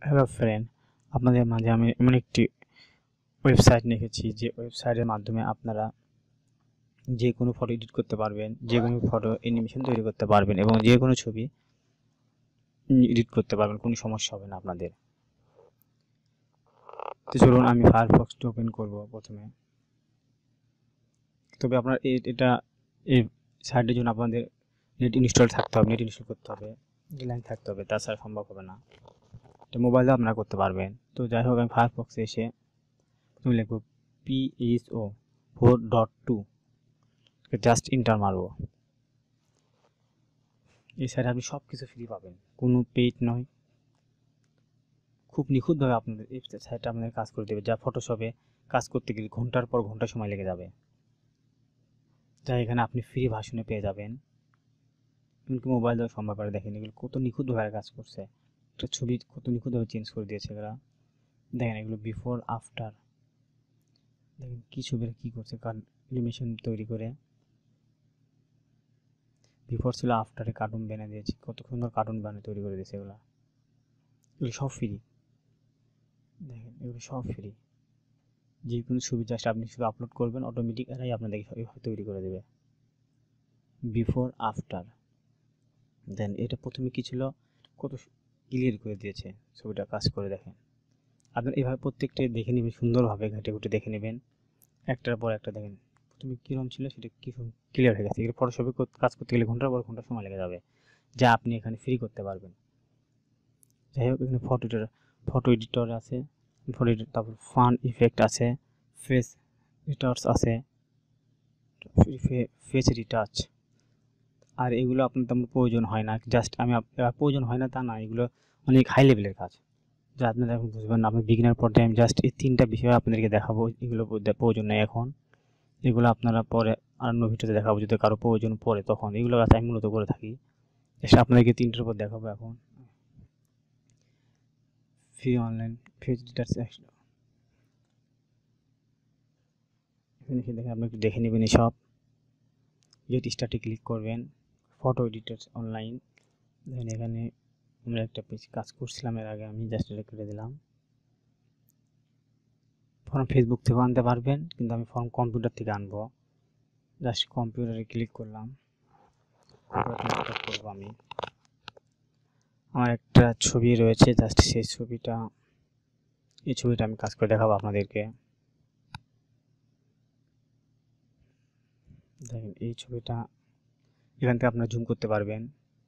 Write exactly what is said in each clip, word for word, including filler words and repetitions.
Hello friend, আপনাদের মাঝে আমি এমন একটি ওয়েবসাইট লিখেছি যে ওয়েবসাইটের মাধ্যমে আপনারা যে কোনো ফটো এডিট করতে পারবেন, যে কোনো ফটো অ্যানিমেশন তৈরি করতে পারবেন এবং যে কোনো ছবি এডিট করতে পারবেন, কোনো সমস্যা হবে না আপনাদের। তো চলুন আমি ফায়ারফক্সটি ওপেন করব প্রথমে। তবে আপনার এটা এই সাইটের জন্য আপনাদের নেট ইনস্টল থাকতে হবে, নেট ইনস্টল করতে হবে, লাইন থাকতে হবে, তাছাড়া সম্ভব হবে না। এটা মোবাইলে আপনারা করতে পারবেন। তো যাই হোক, আমি ফায়ারফক্সে এসে তুমি লিখব PSO four dot two, just enter মারবো। এই সাইটে আপনি সব কিছু ফ্রি পাবেন, কোনো পেইড নয়। খুব নিখুঁতভাবে আপনাদের এই সাইটটা আপনাদের কাজ করে দেবে, যা ফটোশপে কাজ করতে গেলে ঘন্টার পর ঘন্টা সময় লেগে যাবে, যা এখানে আপনি ফ্রি ভার্সনে পেয়ে যাবেন। কিন্তু মোবাইল দেওয়া সম্ভব করে। দেখেন এগুলো কত নিখুঁতভাবে কাজ করছে, একটা ছবি কত নিখুঁতভাবে চেঞ্জ করে দিয়েছে এরা। দেখেন এগুলো বিফোর আফটার, দেখেন কী ছবির কী করছে, কারণ অ্যানিমেশন তৈরি করে বিফোর ছিল, আফটারে কার্টুন বানিয়ে দিয়েছি, কত সুন্দর কার্টুন বানিয়ে তৈরি করে দিয়েছে এগুলো। এগুলো সব ফ্রি, দেখেন এগুলো সব ফ্রি। যে কোনো ছবি জাস্ট আপনি শুধু আপলোড করবেন, অটোমেটিক এরাই আপনাদেরকে এইভাবে তৈরি করে দেবে বিফোর আফটার। দেন এটা প্রথমে কী ছিল, কত ক্লিয়ার করে দিয়েছে ছবিটা, কাজ করে দেখেন। আপনার এইভাবে প্রত্যেকটা দেখে নেবেন, সুন্দরভাবে ঘাটে ঘুটে দেখে নেবেন, একটার পর একটা। দেখেন প্রথমে কীরকম ছিল সেটা কী ক্লিয়ার হয়ে গেছে। এগুলো ফটোশপে কাজ করতে গেলে ঘন্টার পর ঘন্টা সময় লেগে যাবে, যা আপনি এখানে ফ্রি করতে পারবেন। যাই হোক, এখানে ফটো এডিটর ফটো এডিটর আছে, ফটো এডিটর, তারপর ফান ইফেক্ট আছে, ফেস রিটাচ আছে, ফেস রিটাচ। আর এগুলো আপনার তেমন প্রয়োজন হয় না, জাস্ট আমি প্রয়োজন হয় না তা না, এগুলো অনেক হাই লেভেলের কাজ, যা আপনারা এখন বুঝবেন না। আপনি বিগিনার পর্যায়ে আমি জাস্ট এই তিনটা বিষয় আপনাদেরকে দেখাবো, এগুলো প্রয়োজন নেই এখন। এগুলো আপনারা পরে অন্য ভিডিওতে দেখাবো, যদি কারো প্রয়োজন পড়ে তখন। এগুলো কাজ আমি মূলত করে থাকি, জাস্ট আপনাদেরকে তিনটার উপর দেখাবো এখন। ফ্রি অনলাইন ফেস রিটাচ, এখানে এসে দেখেন আপনি একটু দেখে নেবেন সব। গেট স্টার্টে ক্লিক করবেন, ফটো এডিটর অনলাইন। দেখেন এখানে আমরা একটা পেজ কাজ করছিলাম এর আগে, আমি জাস্ট এটা করে দিলাম। ফর্ম ফেসবুক থেকে আনতে পারবেন, কিন্তু আমি ফর্ম কম্পিউটার থেকে আনবো। জাস্ট কম্পিউটারে ক্লিক করলাম, করবো আমি। আমার একটা ছবি রয়েছে, জাস্ট সেই ছবিটা, এই ছবিটা আমি কাজ করে দেখাবো আপনাদেরকে। দেখেন এই ছবিটা, এখান থেকে আপনারা জুম করতে পারবেন।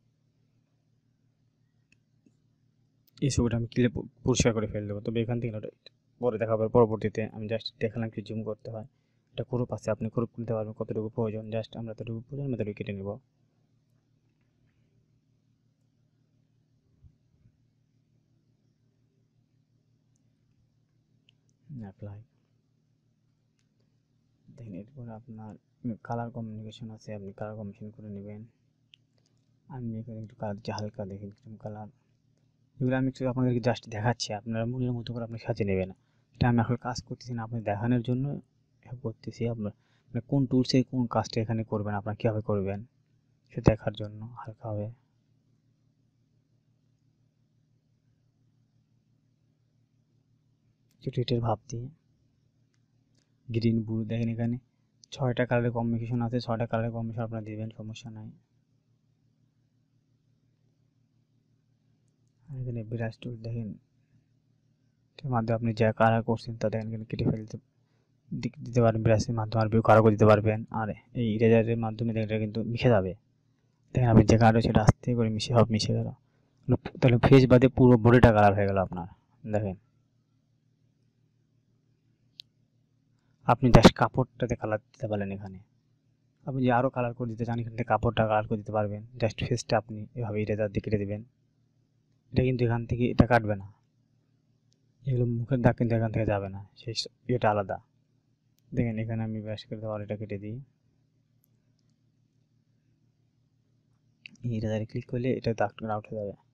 এই ছবিটা আমি ক্লিয়ার পরিষ্কার করে ফেলে দেবো, তবে এখান থেকে পরে দেখাবো পরবর্তীতে। আমি জাস্ট দেখালাম কি জুম করতে হয়। এটা ক্রপ আছে, আপনি ক্রপ নিতে পারবেন কতটুকু প্রয়োজন, জাস্ট আমরা ততটুকু প্রয়োজন আমি ততটুকু কেটে নেব। অ্যাপ্লাই। দেখেন এরপর আপনার কালার কমিউনিকেশন আছে, আপনি কালার কমিউনিকেশন করে নেবেন। আমি এখানে একটু কালার দিচ্ছি হালকা, দেখেন কালার। এগুলো আমি একটু আপনাদেরকে জাস্ট দেখাচ্ছি, আপনারা মনের মতো করে আপনি সাজিয়ে নেবেন। এটা আমি এখন কাজ করতেছি না, আপনি দেখানোর জন্য করতেছি। আপনার মানে কোন টুলসে কোন কাজটা এখানে করবেন, আপনারা কীভাবে করবেন সে দেখার জন্য হালকাভাবে। একটু এটার ভাব দিয়ে গ্রিন ব্লু, দেখেন এখানে ছয়টা কালারের কম্বিনেশন আছে, ছয়টা কালারের কম্বিনেশন আপনারা দেবেন, সমস্যা নাই। এখানে ব্রাশ টুল, দেখেন এর মাধ্যমে আপনি যা কালার করছেন তা দেখেন এখানে কেটে ফেলতে দিতে পারবেন, ব্রাশের মাধ্যমে আর কালার করে দিতে পারবেন। আর এই ইরেজারের মাধ্যমে এটা কিন্তু মিশে যাবে, দেখেন আপনি যে কালার সেটা আস্তে করে মিশে সব মিশে গেল, তাহলে ফেস বাদে পুরো বডিটা কালার হয়ে গেল আপনার। দেখেন আপনি জাস্ট কাপড়টাতে কালার দিতে পারলেন, এখানে আপনি যে আরও কালার করে দিতে চান এখান থেকে কাপড়টা কালার করে দিতে পারবেন। জাস্ট ফেসটা আপনি এভাবে ইরেজার দিয়ে কেটে দেবেন, এটা কিন্তু এখান থেকে এটা কাটবে না, এগুলো মুখের দাগ কিন্তু এখান থেকে যাবে না, সেই এটা আলাদা। দেখেন এখানে আমি ব্রাশ করে দেওয়ার এটা কেটে দিই, ইরেজারে ক্লিক করলে এটা দাগটা আউট হয়ে যাবে।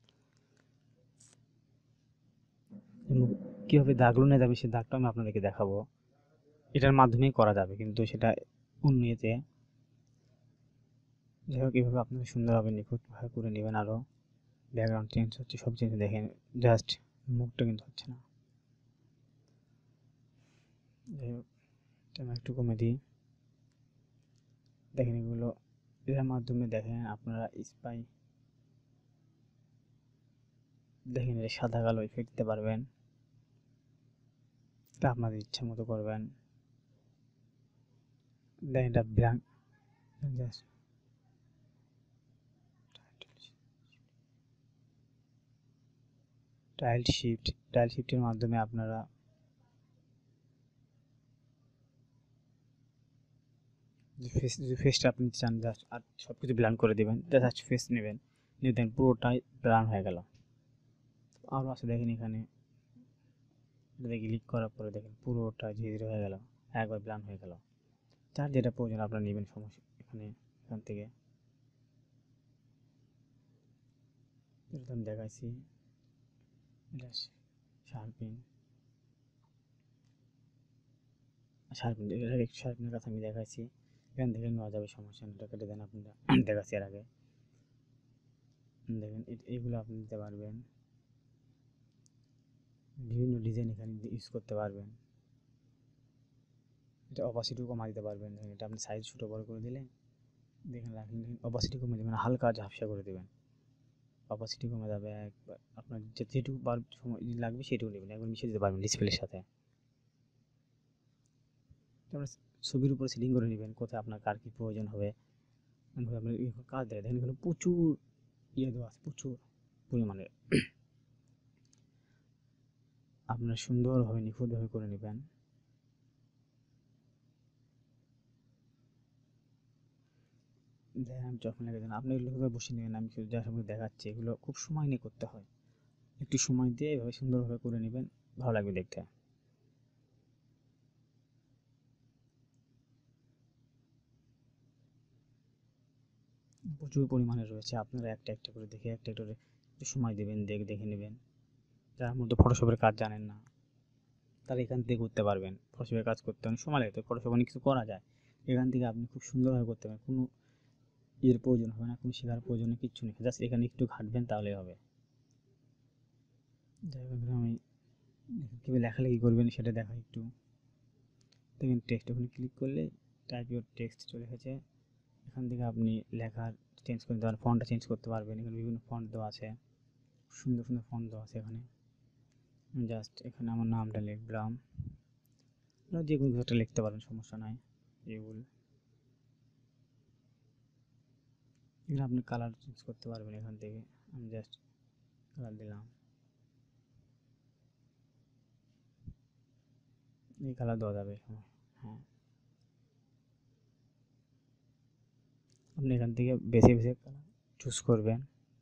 কীভাবে দাগগুলো নিয়ে যাবে সেই দাগটা আমি আপনাদেরকে দেখাবো, এটার মাধ্যমেই করা যাবে, কিন্তু সেটা অন্য ইয়েতে। যাই হোক, এভাবে আপনারা সুন্দরভাবে নিখুঁতভাবে করে নেবেন। আরও ব্যাকগ্রাউন্ড চেঞ্জ হচ্ছে, সব চেঞ্জ দেখেন, জাস্ট মুখটা কিন্তু হচ্ছে না। যাই হোক, আমি একটু কমে দিই। দেখেন এগুলো এর মাধ্যমে দেখেন আপনারা স্পাই দেখেন এটা সাদা কালো ইফেক্ট দিতে পারবেন, এটা আপনাদের ইচ্ছা মতো করবেন। দেখেন এটা blank just tile shift tile শিফটের মাধ্যমে আপনারা যে ফেস যে ফেসটা আপনি চান জাস্ট আর সব কিছু ব্ল্যান্ড করে দেবেন, জাস্ট ফেস নেবেন, নিয়ে দেন পুরোটাই ব্লান হয়ে গেল। আরও আছে দেখেন এখানে এটাতে ক্লিক করার পরে দেখেন পুরোটা ধীরে ধীরে হয়ে গেল, একবার ব্লান হয়ে গেল। যার যেটা প্রয়োজন আপনারা নেবেন, সমস্যা এখানে এখান থেকে এটা আমি দেখাইছি। এটা শার্পিং শার্পিং এটা একটু শার্পিনের কথা আমি দেখাইছি, এখান থেকে নেওয়া যাবে, সমস্যা নেই। এটা কেটে দেন আপনারা দেখাচ্ছি এর আগে। দেখেন এইগুলো আপনি দিতে পারবেন, বিভিন্ন ডিজাইন এখানে ইউজ করতে পারবেন। এটা অপাসিটিও কমা দিতে পারবেন, এটা আপনি সাইজ ছোটো বড় করে দিলে দেখেন রাখেন, অপাসিটি কমে দেবেন, হালকা ঝাপসা করে দেবেন, অপাসিটি কমে যাবে একবার। আপনার যেটুকু বার সময় লাগবে সেটুকু নেবেন, একবার মিশিয়ে দিতে পারবেন ডিসপ্লের সাথে। তারপরে ছবির উপর সেটিং করে নেবেন কোথায় আপনার কার কী প্রয়োজন হবে। আপনার কাজ দেয় দেখেন এখানে প্রচুর ইয়ে দেওয়া আছে, প্রচুর পরিমাণে। আপনার সুন্দরভাবে নিখুঁতভাবে করে নেবেন। দেখেন যখন লাগে দেন আপনি এগুলো বসে নেবেন, আমি শুধু যা সঙ্গে দেখাচ্ছি এগুলো খুব সময় নিয়ে করতে হয়, একটু সময় দিয়ে এভাবে সুন্দরভাবে করে নেবেন, ভালো লাগবে দেখতে। প্রচুর পরিমাণে রয়েছে, আপনারা একটা একটা করে দেখে একটা একটা করে একটু সময় দেবেন, দেখ দেখে নেবেন। যার মধ্যে ফটোশপের কাজ জানেন না তারা এখান থেকে করতে পারবেন। ফটোশপের কাজ করতে অনেক সময় লাগে, তো ফটোশপ অনেক কিছু করা যায়, এখান থেকে আপনি খুব সুন্দরভাবে করতে পারেন, কোনো এর প্রয়োজন হবে না, কোনো শেখার প্রয়োজন কিচ্ছু নেই, জাস্ট এখানে একটু ঘাঁটবেন তাহলেই হবে। যাই হোক আমি কীভাবে লেখালেখি করবেন সেটা দেখা একটু। দেখেন টেক্সট ওখানে ক্লিক করলে টাইপ ইউর টেক্সট চলে এসেছে, এখান থেকে আপনি লেখার চেঞ্জ করতে পারেন, ফন্টটা চেঞ্জ করতে পারবেন, এখানে বিভিন্ন ফন্ট দেওয়া আছে, সুন্দর সুন্দর ফন্ট দেওয়া আছে এখানে। জাস্ট এখানে আমার নামটা লিখলাম, যে কোনো কিছু একটা লিখতে পারেন, সমস্যা নাই। এগুলো এখানে আপনি কালার চেঞ্জ করতে পারবেন এখান থেকে, আমি জাস্ট কালার দিলাম, এই কালার দেওয়া যাবে। হ্যাঁ, আপনি এখান থেকে বেছে বেছে কালার চুজ করবেন।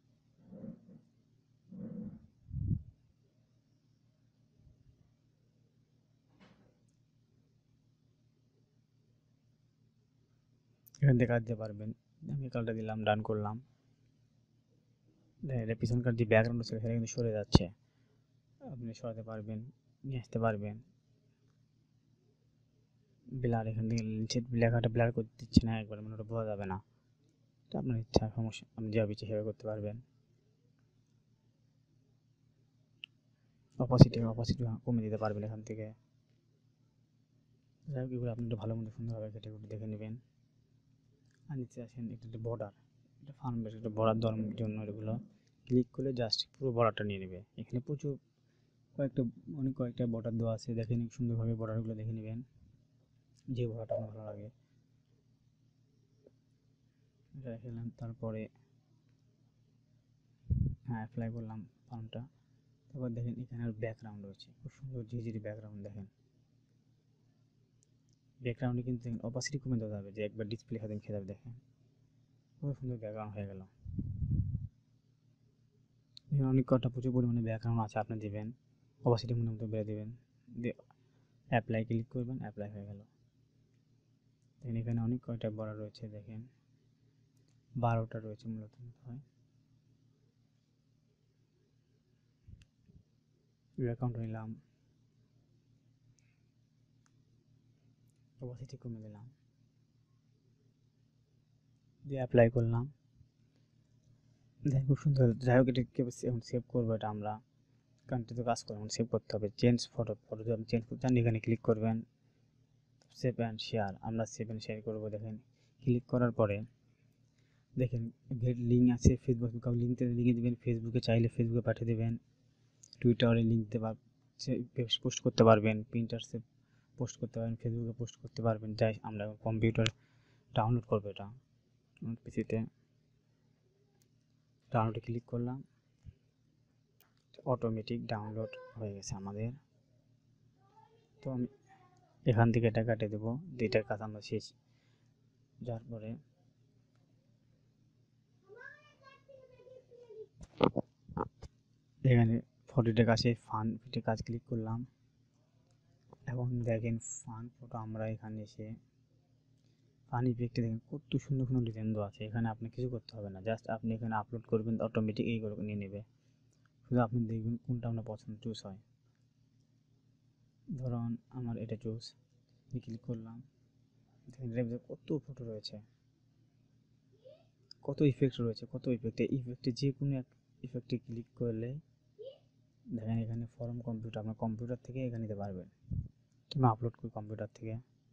এখান থেকে কাজ দিতে পারবেন, আমি কালারটা দিলাম, ডান করলাম। দেখেন এটা পিছনকার যে ব্যাকগ্রাউন্ড ছিল সেটা কিন্তু সরে যাচ্ছে, আপনি সরাতে পারবেন, নিয়ে আসতে পারবেন। ব্লার এখান থেকে নিচে লেখাটা ব্লার করে দিচ্ছে না একবার, মানে ওটা বোঝা যাবে না, এটা আপনার ইচ্ছা, সমস্যা আপনি যেভাবে ইচ্ছে সেভাবে করতে পারবেন। অপাসিটি অপাসিটি কমে দিতে পারবেন এখান থেকে। যাই হোক এগুলো আপনি একটু ভালো মতো সুন্দরভাবে কেটে কুটে দেখে নেবেন। আর নিচে আসেন একটা একটা বর্ডার, এটা ফার্ম বেস একটা বর্ডার দেওয়ার জন্য এগুলো ক্লিক করলে জাস্ট পুরো বর্ডারটা নিয়ে নেবে। এখানে প্রচুর কয়েকটা অনেক কয়েকটা বর্ডার দেওয়া আছে, দেখে নিন সুন্দরভাবে বর্ডারগুলো দেখে নেবেন, যে বর্ডারটা আপনার ভালো লাগে রেখেলাম। তারপরে হ্যাঁ অ্যাপ্লাই করলাম ফার্মটা। তারপর দেখেন এখানে ব্যাকগ্রাউন্ড রয়েছে, খুব সুন্দর ঝিঝিরি ব্যাকগ্রাউন্ড। দেখেন ব্যাকগ্রাউন্ডে কিন্তু দেখেন অপাসিটি কমে দেওয়া যাবে, যে একবার ডিসপ্লে খাতে খেয়ে যাবে, দেখেন খুব সুন্দর ব্যাকগ্রাউন্ড হয়ে গেল। এখানে অনেক কটা প্রচুর পরিমাণে ব্যাকগ্রাউন্ড আছে, আপনি দেবেন অপাসিটি মনে মতো বেড়ে দেবেন, দিয়ে অ্যাপ্লাই ক্লিক করবেন, অ্যাপ্লাই হয়ে গেল। দেখেন এখানে অনেক কয়টা বড় রয়েছে, দেখেন বারোটা রয়েছে মূলত হয়। অ্যাকাউন্ট নিলাম, অপাসিটি কমে দিলাম, দিয়ে অ্যাপ্লাই করলাম। দেখেন খুব সুন্দর। যাই হোক এটা এখন সেভ করবো, এটা আমরা কান্ট্রিতে কাজ করে সেভ করতে হবে। চেঞ্জ ফটো, ফটো যদি আপনি চেঞ্জ করতে চান এখানে ক্লিক করবেন, সেভ অ্যান্ড শেয়ার। আমরা সেভ অ্যান্ড শেয়ার করবো। দেখেন ক্লিক করার পরে দেখেন গেট লিঙ্ক আছে ফেসবুক, লিঙ্ক লিঙ্কে দেবেন, ফেসবুকে চাইলে ফেসবুকে পাঠিয়ে দেবেন, টুইটারে লিঙ্ক দিতে পার পোস্ট করতে পারবেন, প্রিন্টারসে পোস্ট করতে পারবেন, ফেসবুকে পোস্ট করতে পারবেন। যাই আমরা কম্পিউটার ডাউনলোড করবো, এটা পিসিতে ডাউনলোডে ক্লিক করলাম, অটোমেটিক ডাউনলোড হয়ে গেছে আমাদের। তো আমি এখান থেকে এটা কাটিয়ে দেবো, দুইটার কাজ আমরা শেষ। যার পরে এখানে ফটোটার কাছে ফান ফিটে কাজ ক্লিক করলাম, এবং দেখেন ফান ফটো আমরা এখানে এসে ফান ইফেক্টে দেখেন কত সুন্দর সুন্দর ডিজাইন দেওয়া আছে। এখানে আপনি কিছু করতে হবে না, জাস্ট আপনি এখানে আপলোড করবেন, অটোমেটিক এইগুলো নিয়ে নেবে। শুধু আপনি দেখবেন কোনটা আপনার পছন্দ চুজ হয়। ধরুন আমার এটা চুজ, ক্লিক করলাম, দেখেন এর ভিতরে কত ফটো রয়েছে, কত ইফেক্ট রয়েছে, কত ইফেক্ট। এই ইফেক্টে যে কোনো এক ইফেক্টে ক্লিক করলে দেখেন এখানে ফর্ম কম্পিউটার, আপনার কম্পিউটার থেকে এখানে নিতে পারবেন। আমি আপলোড করি কম্পিউটার থেকে,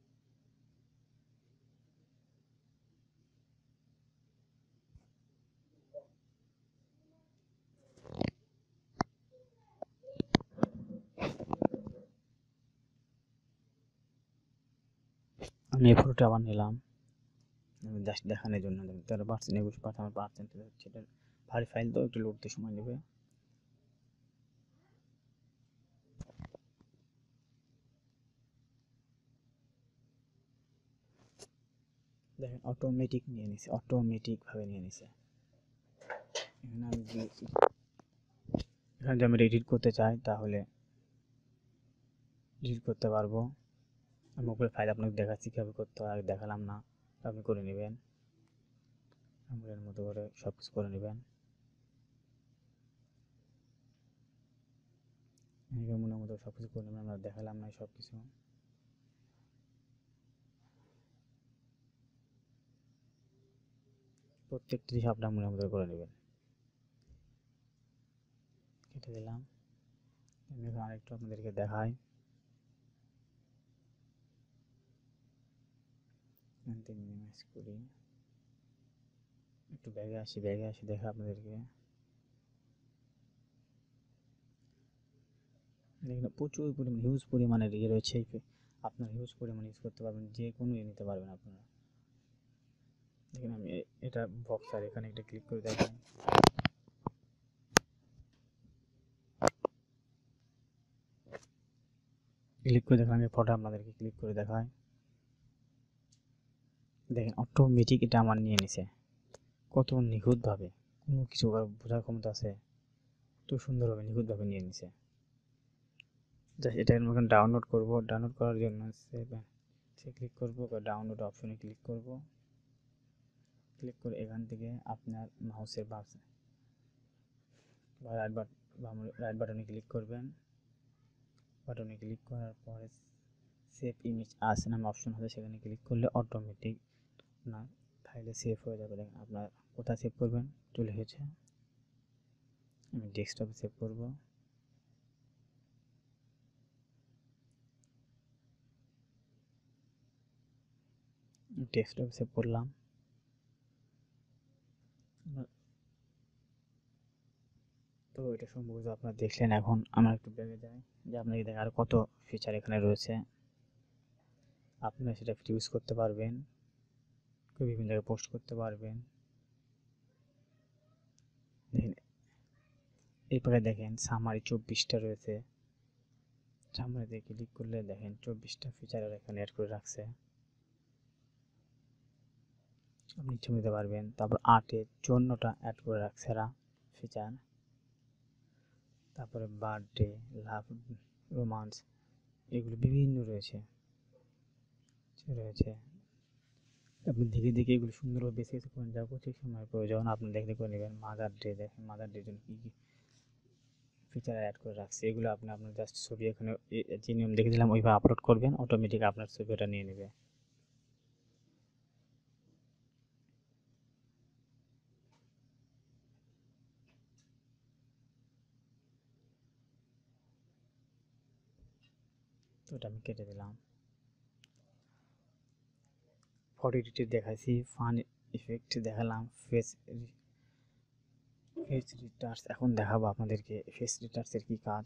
আমি এই ফটোটা আবার নিলাম জাস্ট দেখানোর জন্য। তেরো পার্সেন্ট একুশ পার্সেন্ট আমার পার্সেন্ট হচ্ছে, এটা ভারী ফাইল তো একটু লোডতে সময় নেবে। দেখেন অটোমেটিক নিয়ে নিছে, অটোমেটিকভাবে নিয়ে নিছে। এখানে আমি এখানে যদি আমি এডিট করতে চাই তাহলে এডিট করতে পারবো। আমি উপরে ফাইল আপনাকে দেখাচ্ছি কীভাবে করতে হয়, দেখালাম না, আপনি করে নেবেন, আমাদের মতো করে সব কিছু করে নেবেন। মনের মতো সব কিছু করে নেবেন, আমরা দেখালাম না সব কিছু। প্রত্যেকটি জিনিস আপনার মনের মতো করে নেবেন। কেটে দিলাম। আমি এখন আরেকটু আপনাদেরকে দেখাই, মিনিমাইজ করি, একটু ব্যাগে আসি, ব্যাগে আসি দেখা আপনাদেরকে। দেখুন প্রচুর পরিমাণ হিউজ পরিমাণের ইয়ে রয়েছে, আপনার হিউজ পরিমাণ ইউজ করতে পারবেন, যে কোনো ইয়ে নিতে পারবেন আপনারা। দেখুন আমি এটা বক্সার, এখানে একটা ক্লিক করে দেখেন, ক্লিক করে দেখেন, আমি ফটো আপনাদেরকে ক্লিক করে দেখাই। দেখেন অটোমেটিক এটা আমার নিয়ে নিছে, কত নিখুঁতভাবে, কোনো কিছু বোঝার ক্ষমতা আছে, কত সুন্দরভাবে নিখুঁতভাবে নিয়ে নিছে। জাস্ট এটা এখন ডাউনলোড করব, ডাউনলোড করার জন্য সে ক্লিক করব, ডাউনলোড অপশনে ক্লিক করব, ক্লিক করে এখান থেকে আপনার মাউসের বাম বা রাইট বাটন রাইট বাটনে ক্লিক করবেন। বাটনে ক্লিক করার পরে সেভ ইমেজ আস নামে অপশন হবে, সেখানে ক্লিক করলে অটোমেটিক আপনার ফাইলে সেভ হয়ে যাবে। দেখেন আপনার কোথায় সেভ করবেন, চলে এসেছে। আমি ডেস্কটপে সেভ করব, ডেস্কটপে সেভ করলাম। তো এটা সম্ভবত আপনারা দেখলেন। এখন আমরা একটু ব্যাগে যাই, যে আপনাকে দেখেন আর কত ফিচার এখানে রয়েছে, আপনারা সেটা ইউজ করতে পারবেন, বিভিন্ন জায়গায় পোস্ট করতে পারবেন। দেখেন এরপরে দেখেন সামারি চব্বিশটা রয়েছে, সামারিতে ক্লিক করলে দেখেন চব্বিশটা ফিচার এখানে অ্যাড করে রাখছে, আপনি ইচ্ছে নিতে পারবেন। তারপর আটে চুয়ান্নটা অ্যাড করে রাখছে এরা ফিচার। তারপরে বার্থডে, লাভ, রোমান্স, এগুলো বিভিন্ন রয়েছে রয়েছে আপনি দেখে দেখে এগুলো সুন্দরভাবে বেছে বেছে করেন, যা ঠিক সময় প্রয়োজন আপনি দেখে করে নেবেন। মাদার ডে, দেখেন মাদার ডের জন্য কী কী ফিচার অ্যাড করে রাখছে, এগুলো আপনি আপনার জাস্ট ছবি এখানে যে নিয়ম দেখে দিলাম ওইভাবে আপলোড করবেন, অটোমেটিক আপনার ছবি ওটা নিয়ে নেবে। ওটা আমি কেটে দিলাম। ফটো এডিটে দেখাইছি, ফান ইফেক্ট দেখালাম, ফেস ফেস রিটার্স এখন দেখাবো আপনাদেরকে ফেস রিটার্সের কি কাজ।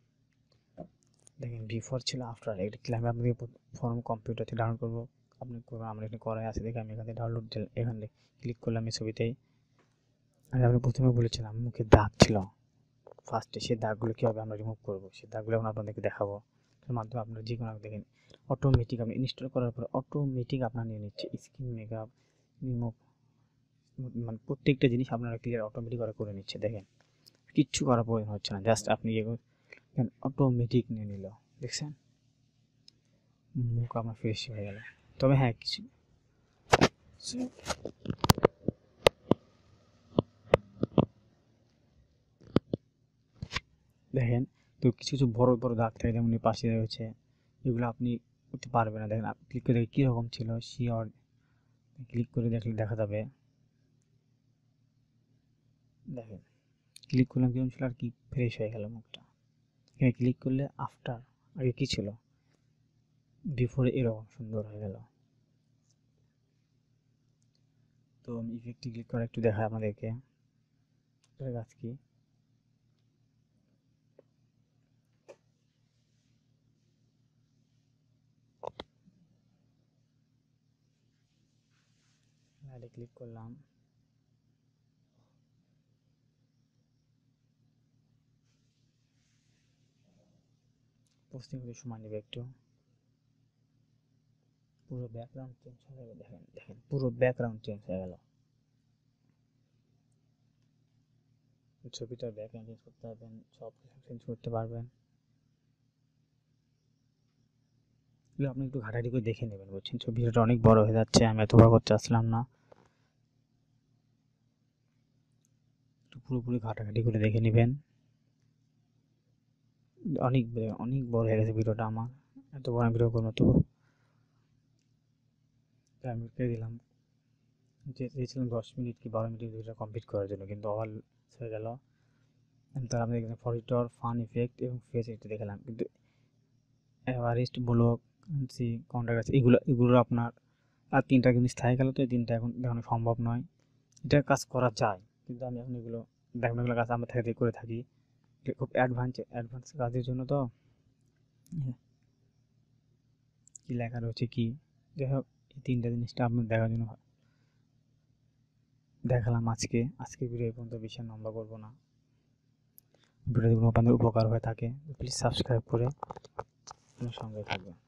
দেখেন বিফোর ছিল, আফটার। এটা ক্লাইম আপনাদের ফর্ম কম্পিউটারতে ডাউনলোড করবো, আপনি করবেন। আমার এখানে করাই আছে, দেখে আমি এখানে ডাউনলোড এখানে ক্লিক করলাম এই ছবিতেই। আমি আপনি প্রথমে বলেছিলাম মুখে দাগ ছিল ফার্স্টে, সেই দাগগুলো কীভাবে আমরা রিমুভ করবো, সেই দাগগুলো এখন আপনাদেরকে দেখাবো। তার মাধ্যমে আপনারা যে কোনো দেখেন অটোমেটিক আপনি ইনস্টল করার পরে অটোমেটিক আপনার নিয়ে নিচ্ছে স্কিন মেকআপ রিমুভ, মানে প্রত্যেকটা জিনিস আপনারা ক্লিয়ার অটোমেটিক করা করে নিচ্ছে। দেখেন কিচ্ছু করার প্রয়োজন হচ্ছে না, জাস্ট আপনি অটোমেটিক নিয়ে নিল। দেখছেন মুখ আমার ফ্রেশ হয়ে গেল। তবে হ্যাঁ কিছু দেখেন, তো কিছু কিছু বড় বড় দাগ থাকে, যেমন পাশে রয়েছে, এগুলো আপনি করতে পারবেন না। দেখেন আপনি ক্লিক করে দেখে কীরকম ছিল, শিওর ক্লিক করে দেখলে দেখা যাবে। দেখেন ক্লিক করলাম কিরকম ছিল, আর কি ফ্রেশ হয়ে গেল মুখটা। এখানে ক্লিক করলে আফটার, আগে কি ছিল, বিফোরে এরকম সুন্দর হয়ে গেল। তো আমি ইফেক্টে ক্লিক করে একটু দেখাই আপনাদেরকে কাজ কি। ক্লিক করলাম, পোস্টিং হতে সময় নেবে একটু। পুরো ব্যাকগ্রাউন্ড চেঞ্জ হয়ে গেল। দেখেন দেখেন পুরো ব্যাকগ্রাউন্ড চেঞ্জ হয়ে গেল। ছবিটার ব্যাকগ্রাউন্ড চেঞ্জ করতে পারবেন, সব চেঞ্জ করতে পারবেন। এগুলো আপনি একটু ঘাটাঘাটি করে দেখে নেবেন, বুঝছেন। ভিডিওটা অনেক বড় হয়ে যাচ্ছে, আমি এত বড় করতে আসলাম না, একটু পুরোপুরি ঘাটাঘাটি করে দেখে নেবেন। অনেক অনেক বড় হয়ে গেছে ভিডিওটা আমার, এত বড় ভিডিও করবো তো আমি দিলাম যে দিয়েছিলাম দশ মিনিট কি বারো মিনিট ভিডিওটা কমপ্লিট করার জন্য, কিন্তু অল হয়ে গেল। তার আমি এখানে ফরিটর ফান ইফেক্ট এবং ফেস একটু দেখালাম, কিন্তু এভারেস্ট ব্লক সি কন্ট্রাক্ট আছে, এগুলো এগুলো আপনার আর তিনটা কিন্তু স্থায়ী গেল, তো এই তিনটা এখন দেখানো সম্ভব নয়। এটার কাজ করা যায়, কিন্তু আমি এখন এগুলো দেখানো এগুলো কাজ আমরা থেকে করে থাকি, খুব অ্যাডভান্স অ্যাডভান্স কাজের জন্য। তো কি লেখা রয়েছে কি, যাই হোক এই তিনটা জিনিসটা আপনার দেখার জন্য দেখালাম আজকে। আজকে ভিডিও এই পর্যন্ত, বেশি লম্বা করবো না। ভিডিওগুলো আপনাদের উপকার হয়ে থাকে প্লিজ সাবস্ক্রাইব করে আমার সঙ্গে থাকবেন।